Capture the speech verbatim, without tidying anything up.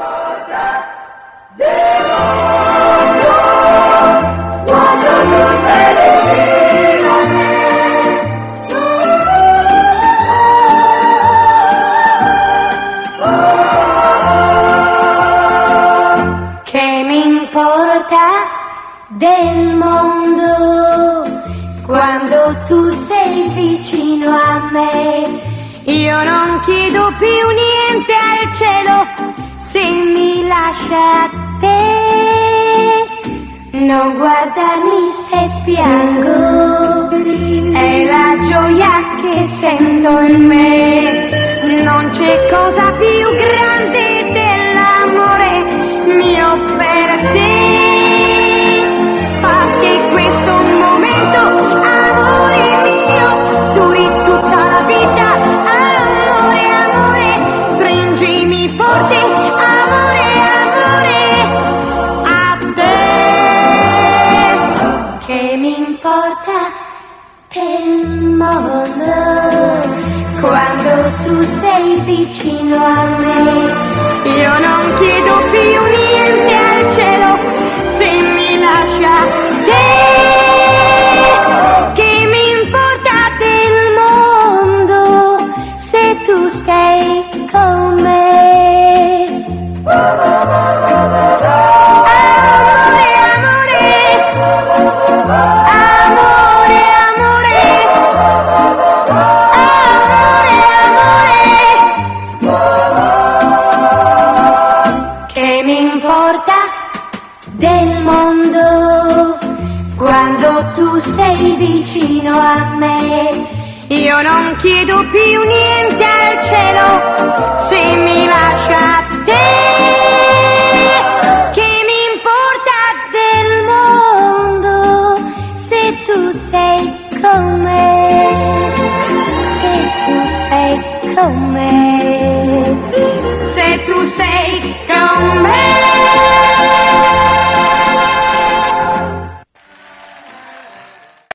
del mondo quando tu sei vicino a me. Io non chiedo più niente al cielo se mi lascia te. Non guardarmi se piango, è la gioia che sento in me. Non c'è cosa più grande dell'amore mio per te. Fa che questo momento, amore mio, duri tutta la vita. Amore, amore, stringimi forte, amore, amore, a te. Che mi importa del mondo quando tu sei vicino a me. Io non chiedo più niente al cielo se mi lascia te. Che mi importa del mondo se tu sei con me. Amore, amore, amore, amore, amore, amore. Che mi importa del mondo quando tu sei vicino a me. Io non chiedo più niente al cielo se mi lascia te. Che mi importa del mondo se tu sei con me. Se tu sei con me. Se tu sei con me.